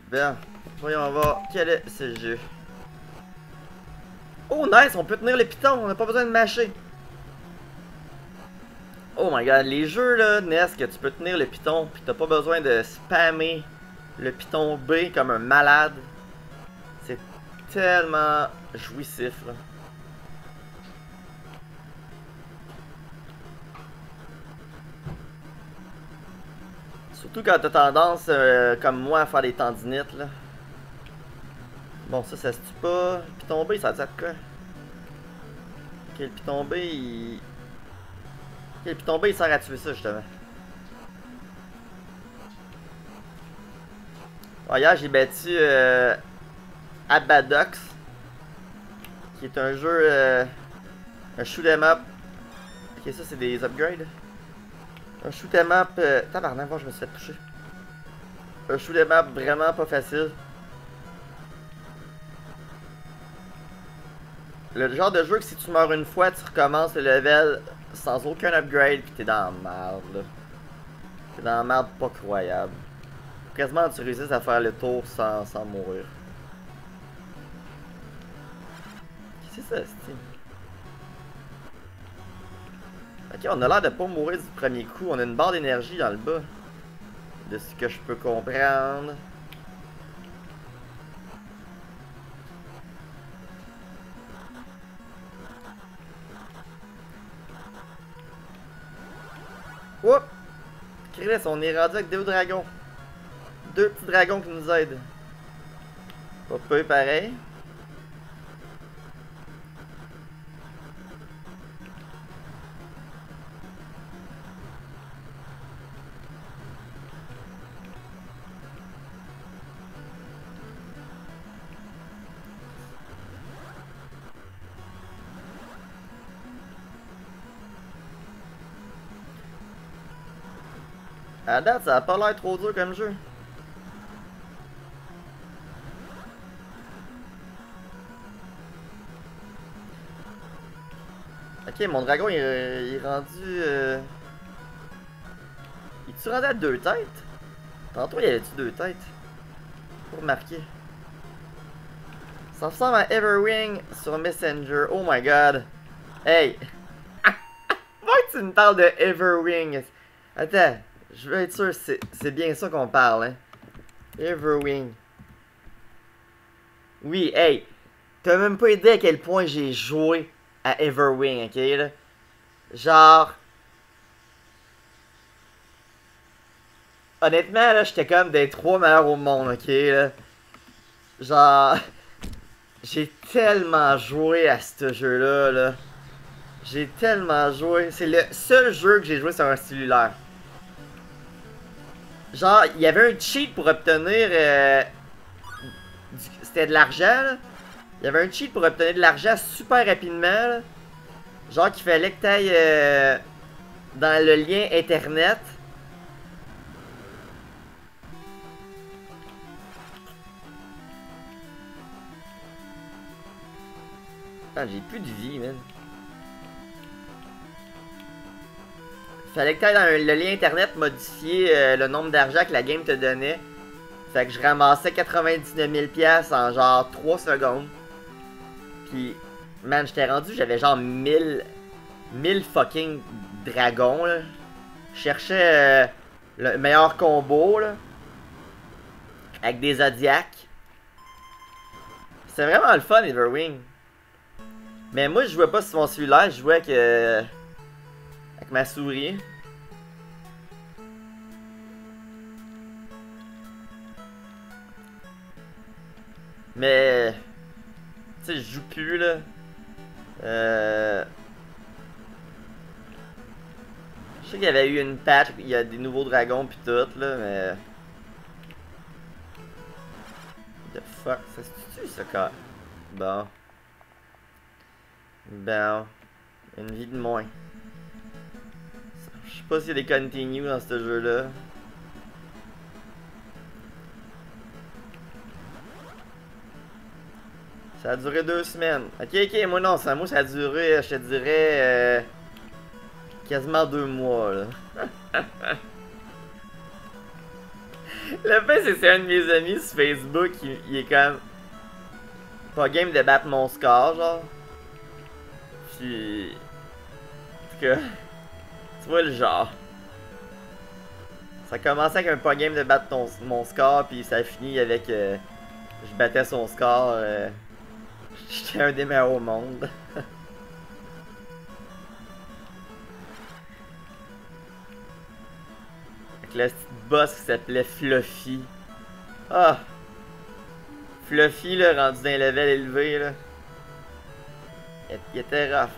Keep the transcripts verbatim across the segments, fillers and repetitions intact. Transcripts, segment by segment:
Bien, voyons voir quel est ce jeu. Oh nice, on peut tenir le piton, on n'a pas besoin de mâcher. Oh my god, les jeux là, N E S, que tu peux tenir le piton, puis t'as pas besoin de spammer le piton B comme un malade. C'est tellement jouissif là. Surtout quand t'as tendance, euh, comme moi, à faire des tendinites là. Bon, ça, ça se tue pas. Le piton B, ça sert de quoi? Ok, le piton B, il... Ok, le piton B, il sert à tuer ça, justement. Bon, hier, j'ai battu euh, Abadox, qui est un jeu, euh, un shoot 'em up. Ok, ça, c'est des upgrades. Un shoot 'em up... Euh... Tabarnak, moi, je me suis fait toucher. Un shoot 'em up vraiment pas facile. Le genre de jeu que si tu meurs une fois, tu recommences le level sans aucun upgrade, pis t'es dans la merde, là. T'es dans la merde pas croyable. Faut quasiment que tu réussisses à faire le tour sans, sans mourir. Qu'est-ce que c'est ça, Steam? Ok, on a l'air de pas mourir du premier coup. On a une barre d'énergie dans le bas. De ce que je peux comprendre. Oups! Chris, on est rendu avec deux dragons. Deux petits dragons qui nous aident. Pas peu pareil. À date, ça a pas l'air trop dur comme jeu. Ok, mon dragon il, il est rendu... Euh... Il est-tu rendu à deux têtes? Tantôt il y avait-tu deux têtes? Pour marquer. Ça ressemble à Everwing sur Messenger. Oh my god. Hey! Pourquoi tu me parles de Everwing? Attends. Je veux être sûr, c'est bien ça qu'on parle, hein. Everwing. Oui, hey. T'as même pas idée à quel point j'ai joué à Everwing, ok, là. Genre... Honnêtement, là, j'étais comme des trois meilleurs au monde, ok, là. Genre... J'ai tellement joué à ce jeu-là, là. J'ai tellement joué. C'est le seul jeu que j'ai joué sur un cellulaire. Genre, il y avait un cheat pour obtenir... Euh, C'était de l'argent, là. Il y avait un cheat pour obtenir de l'argent super rapidement, là. Genre qu'il fallait que tu ailles euh, dans le lien internet. Ah, j'ai plus de vie, man. Fallait que tu ailles dans le lien internet modifier euh, le nombre d'argent que la game te donnait. Fait que je ramassais quatre-vingt-dix-neuf mille piastres en genre trois secondes. Puis, man, j'étais rendu, j'avais genre mille, mille fucking dragons, là. Je cherchais euh, le meilleur combo, là. Avec des zodiacs. C'est vraiment le fun, Everwing. Mais moi, je jouais pas sur mon cellulaire, je jouais avec... Euh, avec ma souris. Mais... Tu sais, je joue plus, là. Euh... Je sais qu'il y avait eu une patch, il y a des nouveaux dragons pis tout, là, mais... The fuck, ça se tue, ça, quand... Bon. Bon. Une vie de moins. Je sais pas s'il y a des continues dans ce jeu-là. Ça a duré deux semaines. Ok, ok, moi non, ça, moi ça a duré, je te dirais, euh, quasiment deux mois, là. Le fait, c'est que c'est un de mes amis sur Facebook, il, il est comme... Pas game de battre mon score, genre. Puis... En tout cas... Tu vois le genre. Ça a commencé avec un pas game de battre ton, mon score, puis ça a fini avec... Euh, je battais son score. Euh, J'étais un des meilleurs au monde. Avec la petite boss qui s'appelait Fluffy. Ah! Fluffy, là, rendu d'un level élevé, là. Il, il était rough.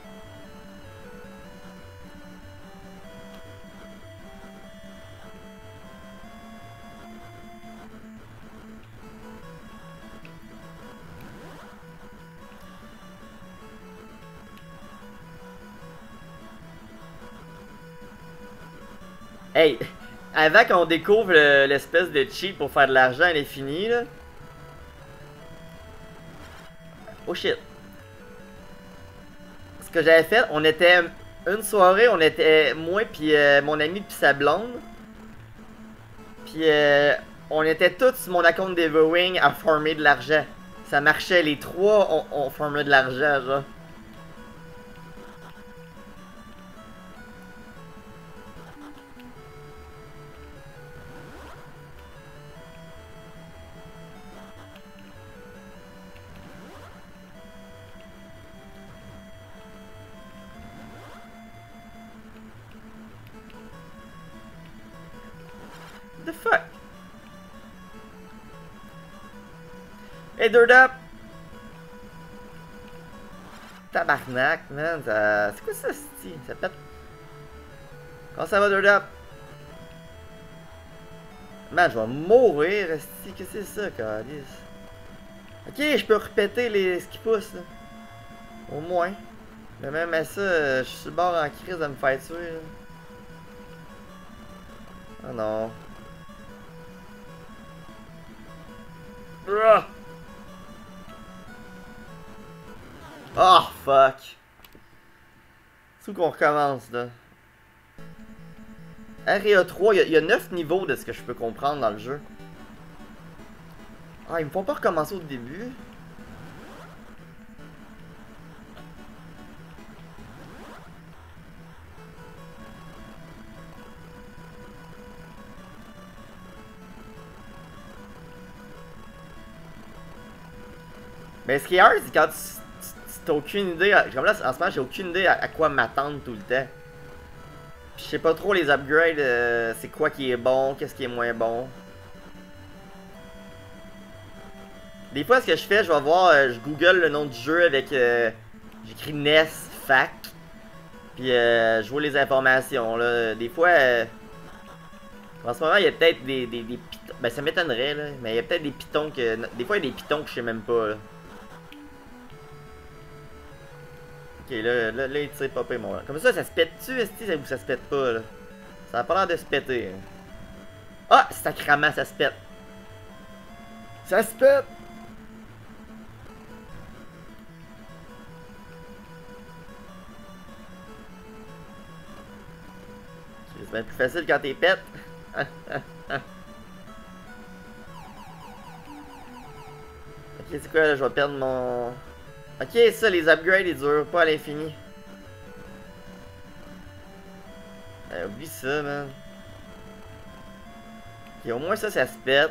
Hey! Avant qu'on découvre l'espèce de cheat pour faire de l'argent à l'infini, là. Oh shit. Ce que j'avais fait, on était... Une soirée, on était... Moi puis euh, mon ami puis sa blonde. Puis euh, on était tous sur mon account d'Everwing à farmer de l'argent. Ça marchait, les trois, on, on farmait de l'argent, genre. The fuck? Hey, Dirt Up! Tabarnak, man, ça... C'est quoi ça, c'ti? Ça pète... Comment ça va, Dirt Up? Man, je vais mourir, c'ti. Qu'est-ce que c'est ça, calice? Ok, je peux répéter les... ce qui pousse, là. Au moins. Mais même à ça, je suis sur le bord en crise de me faire tuer, là. Oh non. Oh fuck. C'est où qu'on recommence là? Area trois, il y, y a neuf niveaux de ce que je peux comprendre dans le jeu. Ah, ils me font pas recommencer au début. Mais ce qui est hard, c'est quand tu t'as aucune idée. Comme là, en ce moment, j'ai aucune idée à, à quoi m'attendre tout le temps. Puis je sais pas trop les upgrades, euh, c'est quoi qui est bon, qu'est-ce qui est moins bon. Des fois, ce que je fais, je vais voir, euh, je google le nom du jeu avec. Euh, J'écris N E S Fac. Puis euh, je vois les informations. Là. Des fois. Euh, en ce moment, il y a peut-être des, des, des pitons. Ben, ça m'étonnerait, là. Mais il y a peut-être des pitons que. Des fois, il y a des pitons que je sais même pas, là. Ok, là, là, là il tire pas mon. Comme ça, ça se pète-tu, est-ce ou ça se pète pas, là? Ça a pas l'air de se péter. Hein. Ah! Sacrament, ça se pète. Ça se pète! C'est bien plus facile quand t'es pète. Ok, c'est quoi là? Je vais perdre mon... Ok, ça, les upgrades, ils durent pas à l'infini. Euh, oublie ça, man. Ok, au moins ça, ça se pète.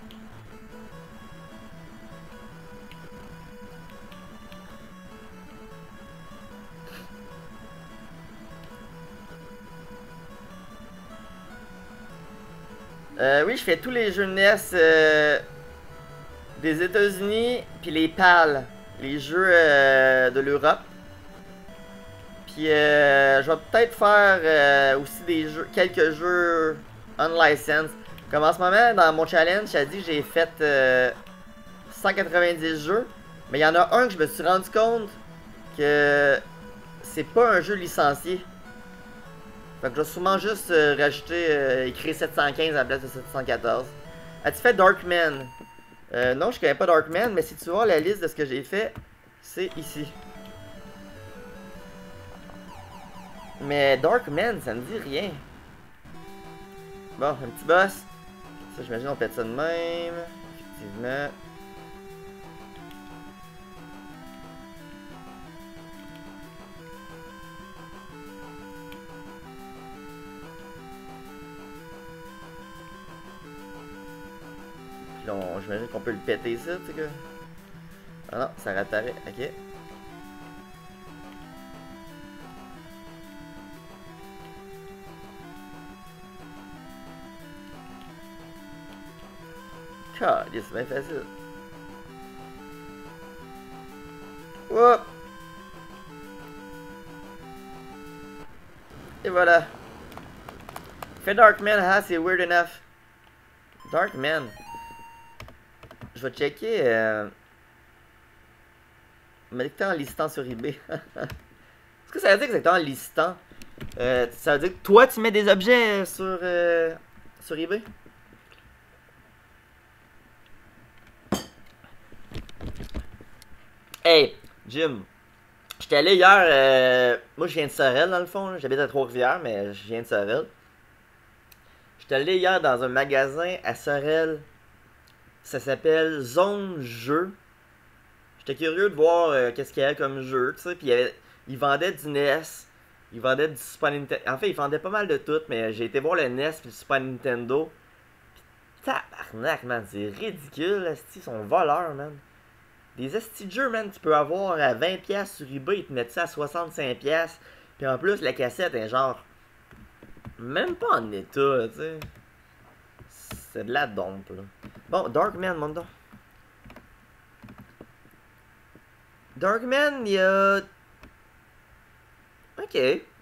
Euh, oui, je fais tous les jeux N E S euh, des États-Unis, puis les P A L, les jeux euh, de l'Europe. Puis euh, je vais peut-être faire euh, aussi des jeux, quelques jeux unlicensed. Comme en ce moment, dans mon challenge, j'ai dit que j'ai fait euh, cent quatre-vingt-dix jeux. Mais il y en a un que je me suis rendu compte que c'est pas un jeu licencié. Fait que je vais sûrement juste euh, rajouter, euh, écrire sept cent quinze à la place de sept cent quatorze. As-tu fait Darkman? Euh, non, je connais pas Darkman, mais si tu vois la liste de ce que j'ai fait, c'est ici. Mais Darkman, ça me dit rien. Bon, un petit boss. Ça, j'imagine on pète ça de même. Effectivement. Puis là, j'imagine qu'on peut le péter ça, tu sais que. Ah non, ça réapparaît. Ok. God, c'est bien facile. Whoop! Et voilà. Fait Darkman, ah, c'est weird enough. Darkman. Je vais checker. Euh... Il m'a dit que t'es en listant sur eBay. Est-ce que ça veut dire que t'es en listant? Euh, ça veut dire que toi, tu mets des objets sur, euh, sur eBay? Hey, Jim. J'étais allé hier. Euh, moi, je viens de Sorel, dans le fond. J'habite à Trois-Rivières, mais je viens de Sorel. J'étais allé hier dans un magasin à Sorel. Ça s'appelle Zone Jeux. J'étais curieux de voir euh, qu'est-ce qu'il y avait comme jeu, tu sais. Puis il y avait, ils vendaient du N E S. Ils vendaient du Super Nintendo. En fait, ils vendaient pas mal de tout, mais j'ai été voir le N E S puis le Super Nintendo. Pis tabarnak, man. C'est ridicule, esti. Ils sont voleurs, man. Des esti de jeux, man, tu peux avoir à vingt dollars sur eBay, ils te mettent ça à soixante-cinq dollars. Puis en plus, la cassette est genre. Même pas en état, tu sais. C'est de la dompe, là. Bon, Darkman, mon don. Darkman, il y a. Ok.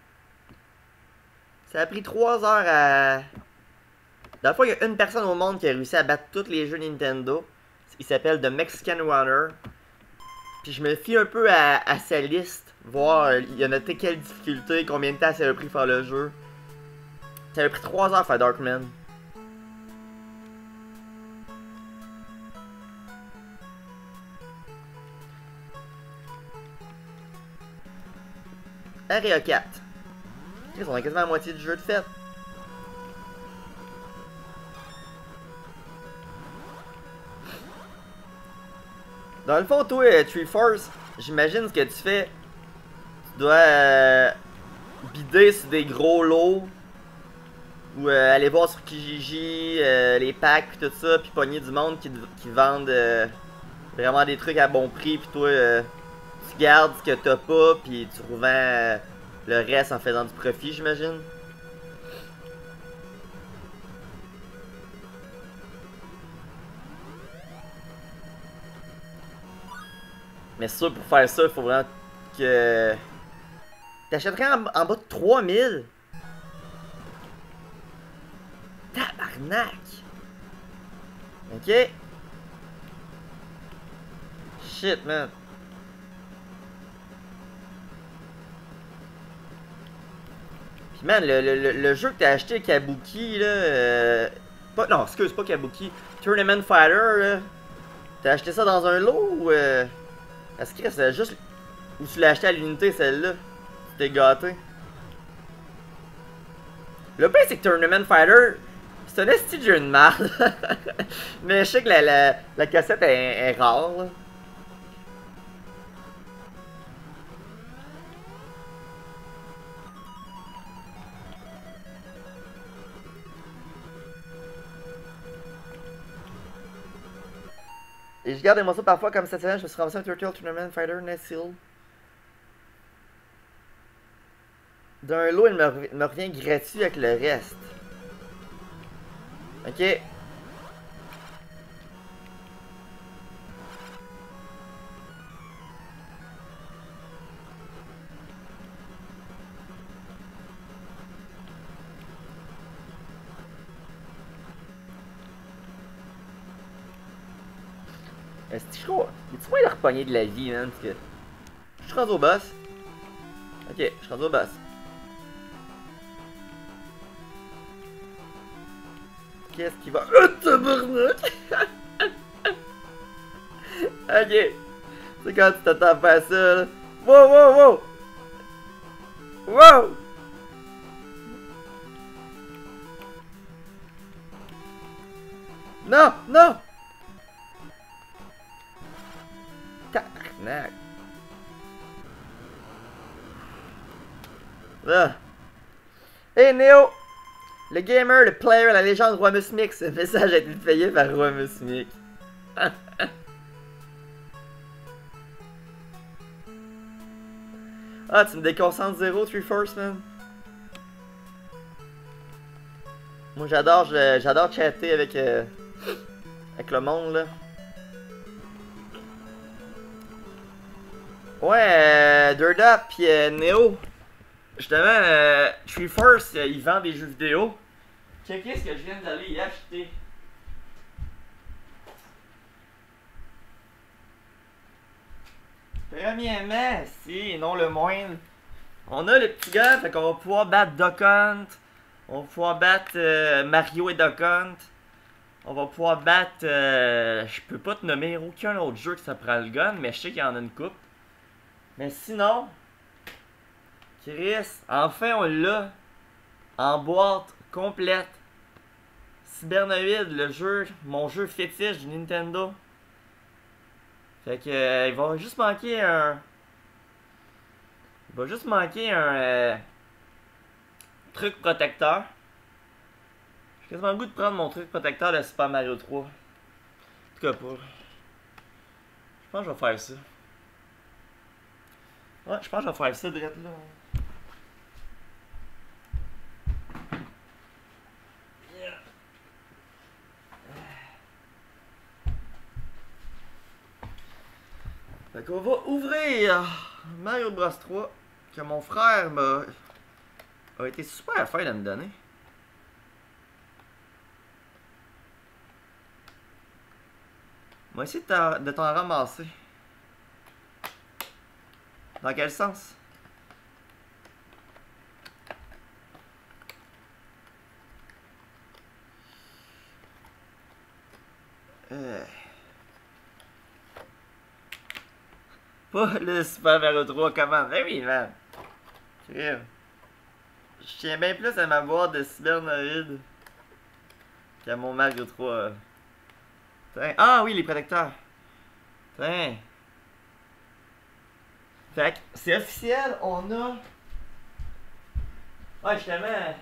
Ça a pris trois heures à. Dans le fond, il y a une personne au monde qui a réussi à battre tous les jeux Nintendo. Il s'appelle The Mexican Runner. Puis je me fie un peu à, à sa liste. Voir, il a noté quelle difficulté, combien de temps ça a pris faire le jeu. Ça a pris trois heures à faire Darkman. R E A quatre. Ils ont quasiment la moitié du jeu de fait. Dans le fond, toi, euh, Tree Force, j'imagine ce que tu fais. Tu dois euh, bider sur des gros lots. Ou euh, aller voir sur Kijiji, euh, les packs pis tout ça, puis pogner du monde qui, qui vendent euh, vraiment des trucs à bon prix, puis toi, euh, tu gardes ce que t'as pas, puis tu revends euh, le reste en faisant du profit, j'imagine. Mais ça, pour faire ça, il faut vraiment que... T'achèterais en, en bas de trois mille? Tabarnak! Ok. Shit, man. Puis, man, le, le, le jeu que t'as acheté, Kabuki, là... Euh, pas, non, excuse, pas Kabuki. Tournament Fighter, là. T'as acheté ça dans un lot ou... Euh, Est-ce que c'est juste... Ou tu l'as acheté à l'unité, celle-là? Tu t'es gâté. Le pire, c'est que Tournament Fighter... C'est un esti de jeu de merde. Mais je sais que la, la, la cassette est, est rare, là. Et je garde des morceaux parfois comme cette semaine, je me suis ramassé un Turtle Tournament Fighter Nest Seal. D'un lot, il me, me revient gratuit avec le reste. Ok. Est-ce que je crois... Y'a-tu moyen de repogner de la vie, man? Parce que... Je suis rendu au boss. Ok, je suis rendu au boss. Qu'est-ce qui va... Oh, tabarnak! Ok. C'est quand tu t'attends à faire ça, là. Wow, wow, wow! Wow! Non! Non! Tabarnak! Ah. Hey Néo! Le gamer, le player, la légende Roi Musmix. Ce message a été payé par Roi Musmix. Ah, tu me déconcentres zéro, Three Force, man. Moi, j'adore j'adore chatter avec, euh, avec le monde, là. Ouais, euh, Durda pis euh, Neo. Justement, euh, Three Force, euh, il vend des jeux vidéo. Checkez ce que je viens d'aller y acheter. Premièrement, si, non le moindre, on a le petit gars, fait qu'on va pouvoir battre Duck Hunt. On va pouvoir battre euh, Mario et Duck Hunt. On va pouvoir battre... Euh, je peux pas te nommer aucun autre jeu que ça prend le gun, mais je sais qu'il y en a une coupe. Mais sinon... Chris, enfin on l'a. En boîte complète. Cybernoid, le jeu, mon jeu fétiche du Nintendo. Fait que euh, il va juste manquer un... Il va juste manquer un... Euh, truc protecteur. J'ai quasiment le goût de prendre mon truc protecteur de Super Mario trois. En tout cas pas. Je pense que je vais faire ça. Ouais, je pense que je vais faire ça direct là. Yeah. Fait qu'on va ouvrir Mario Bros trois que mon frère m'a a été super fin de me donner. On va essayer de t'en ramasser. Dans quel sens? Euh... Pas le Super Mario trois, comment? Ben oui, man! Je tiens bien plus à ma boîte de Cybernoid qu'à mon Mario trois. Tiens. Ah oui, les protecteurs! Tiens! Fait que c'est officiel, on a... Ouais, justement...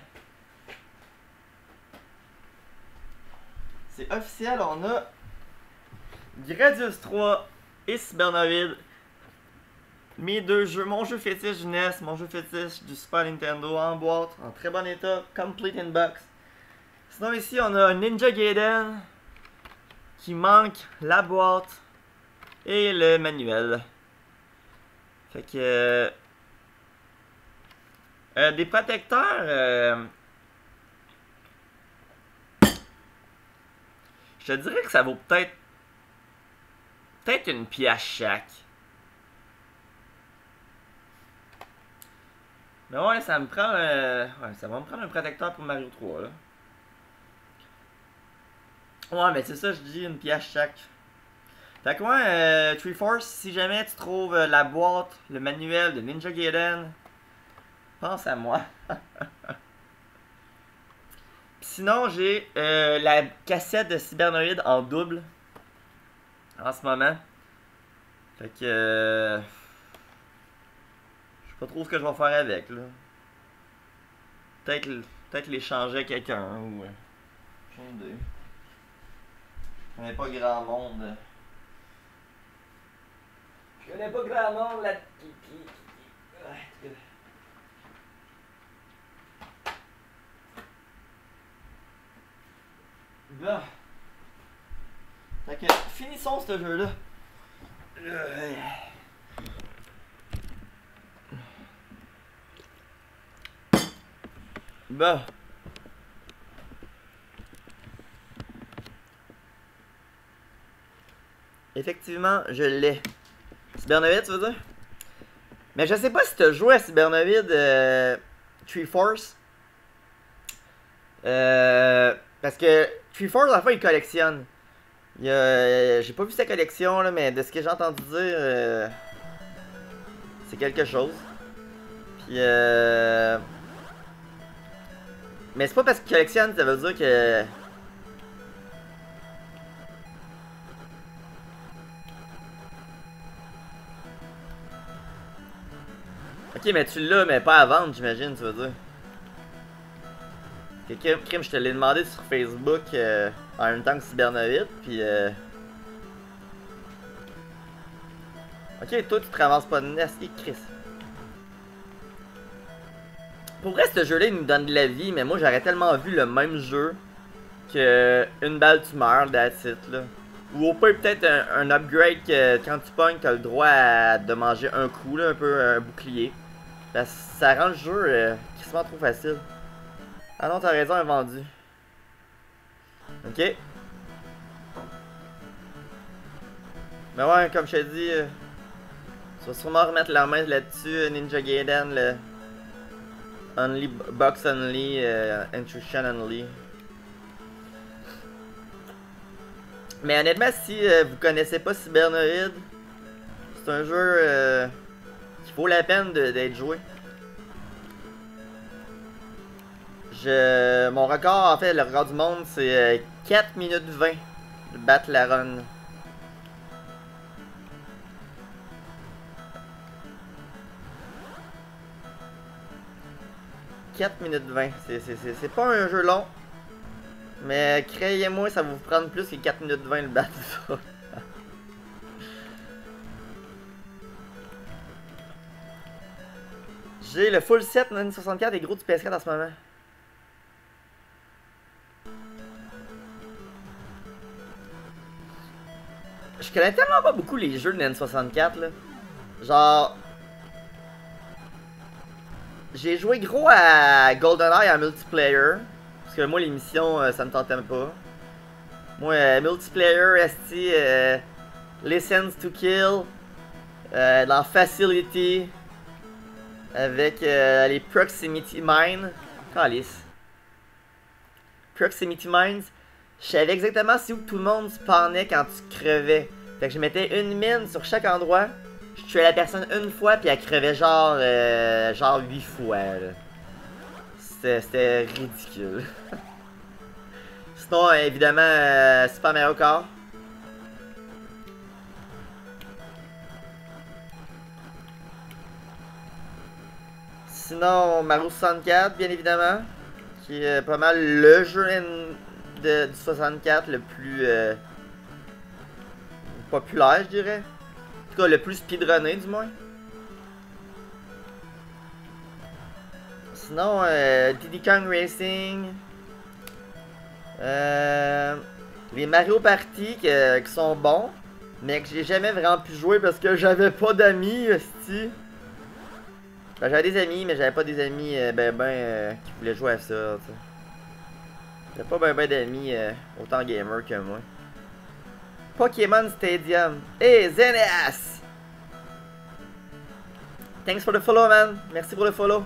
C'est officiel, on a... Gradius trois et Cybernoid. Mes deux jeux, mon jeu fétiche du N E S, mon jeu fétiche du Super Nintendo en boîte, en très bon état, complete in box. Sinon ici on a un Ninja Gaiden qui manque la boîte et le manuel. Fait que... Euh, euh, des protecteurs... Euh, je te dirais que ça vaut peut-être... Peut-être une pièce chaque. Mais ouais, ça me prend... Euh, ouais, ça va me prendre un protecteur pour Mario trois, là. Ouais, mais c'est ça, je dis une pièce chaque. Fait que ouais, euh, Three Force, si jamais tu trouves euh, la boîte, le manuel de Ninja Gaiden, pense à moi. Sinon, j'ai euh, la cassette de Cybernoid en double en ce moment. Fait que... Euh, je sais pas trop ce que je vais faire avec, là. Peut-être peut-être l'échanger à quelqu'un, ou... J'ai une idée. Je connais pas grand monde. Je connais pas grand monde là. Qui, qui, qui... Ouais. Bon. Fait que finissons ce jeu-là. Bon. Effectivement, je l'ai. Cybernoid, tu veux dire? Mais je sais pas si tu as joué à Cybernoid euh, Three Force. Euh, parce que Three Force, à la fois, il collectionne. Il y a, j'ai pas vu sa collection, là, mais de ce que j'ai entendu dire, euh, c'est quelque chose. Puis, euh, mais c'est pas parce qu'il collectionne, ça veut dire que... Ok, mais tu l'as, mais pas à vendre, j'imagine, tu veux dire. Quelqu'un, crime, je te l'ai demandé sur Facebook euh, en même temps que Cybernoïde, puis euh... ok, toi tu te ramasses pas de nest, et Chris. Pour vrai, ce jeu-là, il nous donne de la vie, mais moi j'aurais tellement vu le même jeu que une balle tu meurs, that's it, là. Ou au pire, peut-être un, un upgrade que quand tu pognes, t'as le droit à, de manger un coup, là, un peu un bouclier. Parce que ça rend le jeu euh, quasiment trop facile. Ah non, t'as raison, elle est vendue. Ok. Mais ouais, comme je t'ai dit, euh, tu vas sûrement remettre la main là-dessus, Ninja Gaiden, le Only Box Only, euh, Intrusion Only. Mais honnêtement, si euh, vous connaissez pas Cybernoïde, c'est un jeu euh, qui vaut la peine d'être joué. Je, mon record, en fait, le record du monde, c'est euh, quatre minutes vingt de battre la run. quatre minutes vingt, c'est pas un jeu long. Mais créez-moi, ça va vous prendre plus que quatre minutes vingt le battre ça. J'ai le full set N soixante-quatre et gros du P S quatre en ce moment. Je connais tellement pas beaucoup les jeux de N soixante-quatre là. Genre... J'ai joué gros à GoldenEye en multiplayer. Parce que moi les missions euh, ça me tentait pas. Moi euh, multiplayer, S T, euh, License to Kill, euh, dans Facility, avec euh, les Proximity Mines. Calice. Proximity Mines. Je savais exactement c'est où tout le monde spawnait quand tu crevais. Fait que je mettais une mine sur chaque endroit. Je tuais la personne une fois, puis elle crevait genre, euh, genre huit fois. C'était ridicule. Sinon, évidemment, euh, Super Mario Kart. Sinon, Mario soixante-quatre, bien évidemment. Qui est pas mal le jeu de, du soixante-quatre le plus euh, populaire, je dirais. En tout cas, le plus speedrunné, du moins. Sinon, euh, Diddy Kong Racing. Euh, les Mario Party que, qui sont bons. Mais que j'ai jamais vraiment pu jouer parce que j'avais pas d'amis, esti. Ben, j'avais des amis, mais j'avais pas des amis euh, ben ben euh, qui voulaient jouer à ça, t'sais. J'avais pas ben ben d'amis euh, autant gamer que moi. Pokémon Stadium. Hey, Zeneas! Thanks for the follow, man. Merci pour le follow.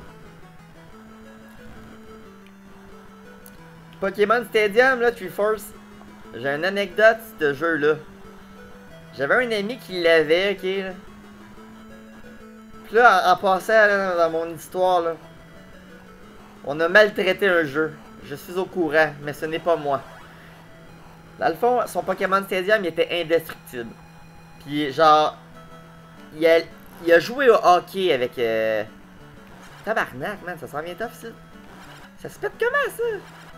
Pokémon Stadium, là, Triforce. J'ai une anecdote de ce jeu-là. J'avais un ami qui l'avait, ok, là. Puis là, en, en passant là, dans mon histoire, là, on a maltraité un jeu. Je suis au courant, mais ce n'est pas moi. Dans le fond, son Pokémon Stadium, il était indestructible. Puis genre, il a, il a joué au hockey avec... Euh... Tabarnak, man, ça s'en vient tough, ça. Ça se pète comment, ça?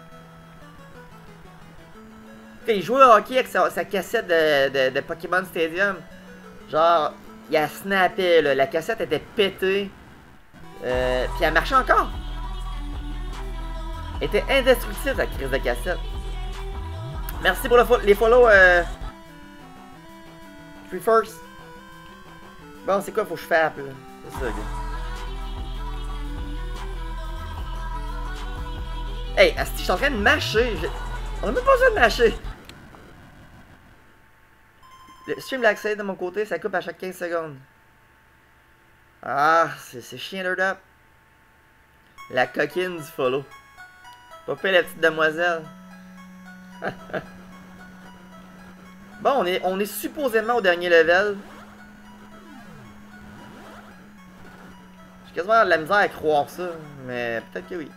Il jouait au hockey avec sa, sa cassette de, de, de Pokémon Stadium. Genre, il a snappé, là. La cassette était pétée. Euh, Puis elle marchait encore. Elle était indestructible, la crise de cassette. Merci pour le fo les follow. Euh... Free first. Bon, c'est quoi, faut que je fasse, là? C'est ça, gars. Hey, je suis en train de mâcher. Je... On a même pas besoin de mâcher. Le stream lag de mon côté, ça coupe à chaque quinze secondes. Ah, c'est chiant, up. La coquine du follow. Pas pire la petite demoiselle. Bon, on est, on est supposément au dernier level. J'ai quasiment de la misère à croire ça, mais peut-être que oui.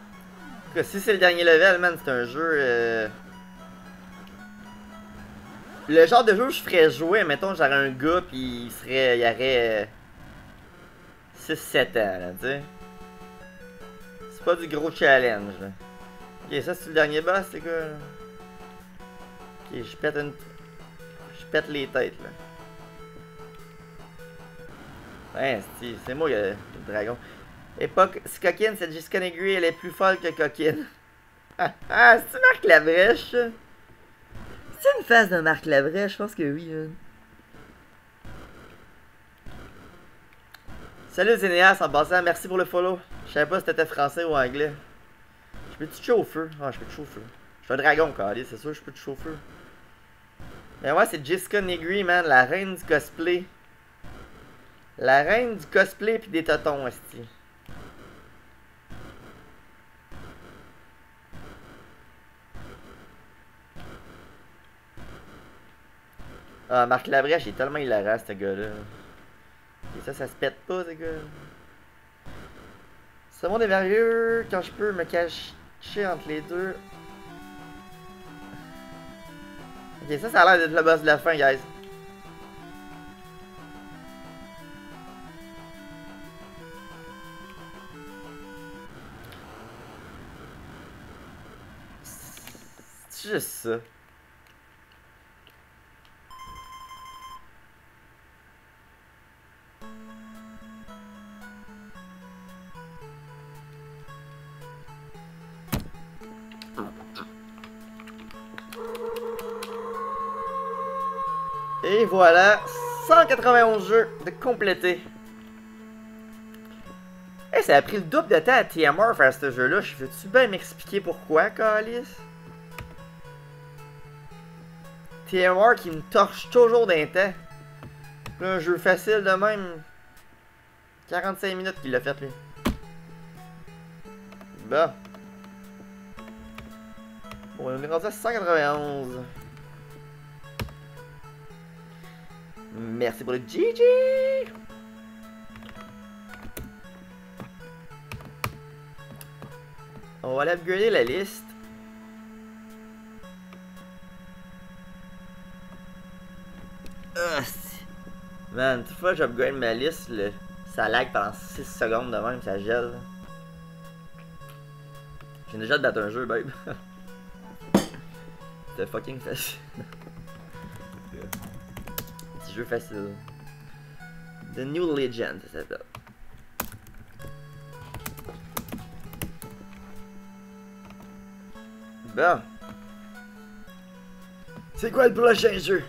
Si c'est le dernier level, man, c'est un jeu... Euh... Le genre de jeu où je ferais jouer, mettons, j'aurais un gars, pis il serait. Il y aurait. six sept ans, là, tu sais. C'est pas du gros challenge, là. Ok, ça c'est le dernier boss, c'est quoi? Ok, je pète une. Je pète les têtes, là. Ouais, c'est moi le, le dragon. Époque, si coquine, cette Jessica Negri, elle est plus folle que coquine. Ah, ah c'est-tu Marc Labrèche? C'est une phase de Marc Labrèche? Je pense que oui. Hein. Salut Zénéas, en passant, merci pour le follow. Je savais pas si t'étais français ou anglais. Je peux te chauffer au feu? Ah, je peux te chauffer au feu. Je suis un dragon, calé, c'est sûr, je peux te chauffer au feu. Mais ouais, c'est Jessica Negri, man, la reine du cosplay. La reine du cosplay pis des totons, esti. Ah, Marc Labrèche, il est tellement hilarant, ce gars-là. Et ça, ça se pète pas, ce gars. Ce monde est merveilleux quand je peux me cacher entre les deux. Ok, ça, ça a l'air d'être le boss de la fin, guys. C'est juste ça. Et voilà, cent quatre-vingt-onze jeux de compléter. Hey, ça a pris le double de temps à T M R faire ce jeu-là. Je veux-tu bien m'expliquer pourquoi, Calis? T M R qui me torche toujours d'un temps. Un jeu facile de même. quarante-cinq minutes qu'il l'a fait, lui. Bon. Bon, on est rendu à cent quatre-vingt-onze. Merci pour le G G! On va aller upgrader la liste. Ah, man, toute fois que j'upgrade ma liste, le... ça lag pendant six secondes de même, ça gèle. J'ai déjà de battre un jeu, babe. C'était fucking facile. Petit jeu facile. The New Legend, ça s'appelle. Bon. C'est quoi le prochain jeu?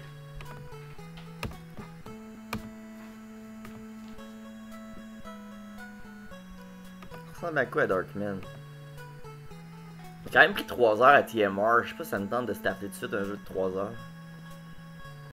Ça ressemble à quoi, Darkman? J'ai quand même pris trois heures à T M R. Je sais pas si ça me tente de starter tout de suite un jeu de trois heures.